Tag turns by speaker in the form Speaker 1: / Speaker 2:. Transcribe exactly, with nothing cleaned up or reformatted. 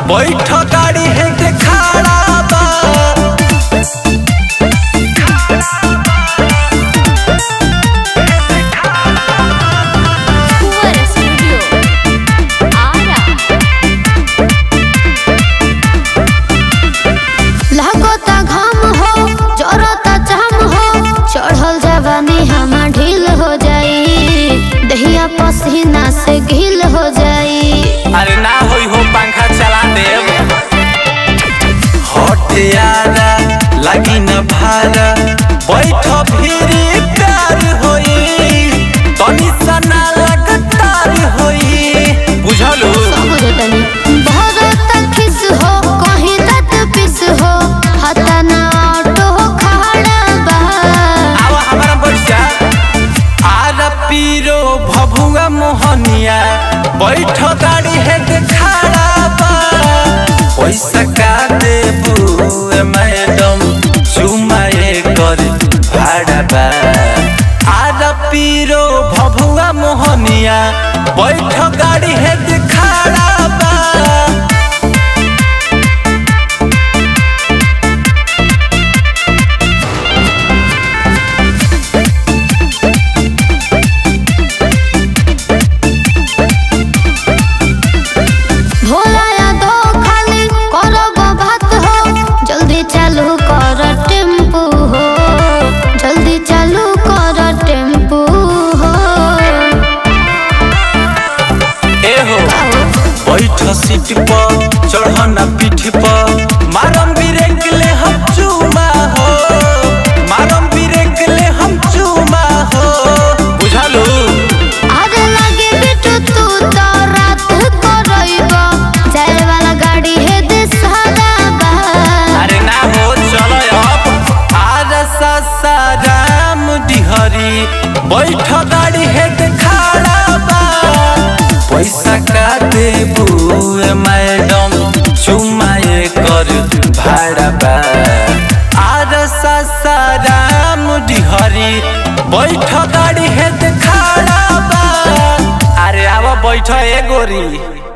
Speaker 1: बैठ गाड़ी है के खड़ा बा
Speaker 2: पसीना से गिल हो जाई।
Speaker 1: अरे ना होई हो पंखा चला देव हट यारा लगी न भारा बैठ फिरी प्यार होई तनी सना लगतार होई बुझलो
Speaker 2: बुझतनी बहुत खिस हो कहीं तत पिस हो हता ना ऑटो खड़ा बा
Speaker 1: आवा हमारा बच्चा आरा पीरो भभुआ मोहनिया बैठ गाड़ी है के खड़ा बा पैसा का देबू मैडम चुमाए कर भाड़ा बा आरा पीरो भभुआ मोहनिया बैठ गाड़ी है के खड़ा बा बैठ सीट पर चढ़ना पीठ पर मारम ब्रेक ले हम चूमा हो मारम ब्रेक ले हम चूमा हो बुझालू
Speaker 2: आगे लगे बिटू तू तो रात को रोइबो जाए वाला गाड़ी है दे सादा बा
Speaker 1: अरे ना हो चलो अब आरा सासाराम डिहरी बैठ गाड़ी है के खड़ा बा पैसा का देबू मैडम चुमाए कर भाड़ा बा आरा सासाराम डिहरी बैठ गाड़ी है के खड़ा बा अरे आवा बैठ ए गोरी।